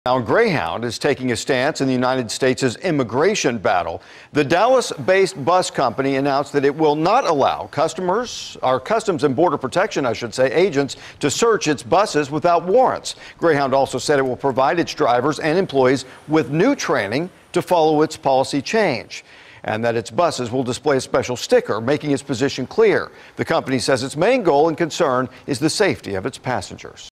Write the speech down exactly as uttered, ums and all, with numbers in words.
Now, Greyhound is taking a stance in the United States' immigration battle. The Dallas-based bus company announced that it will not allow customers, or Customs and Border Protection, I should say, agents to search its buses without warrants. Greyhound also said it will provide its drivers and employees with new training to follow its policy change, and that its buses will display a special sticker making its position clear. The company says its main goal and concern is the safety of its passengers.